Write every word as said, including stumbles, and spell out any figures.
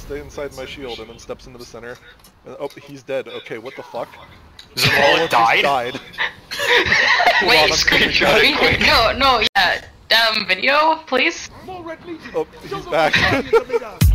stay inside my shield, and then steps into the center. And, oh, he's dead. Okay, what the fuck? ZaValA died? died. Wait, screenshot. No, no, yeah. Um, video, please? Oh, he's back.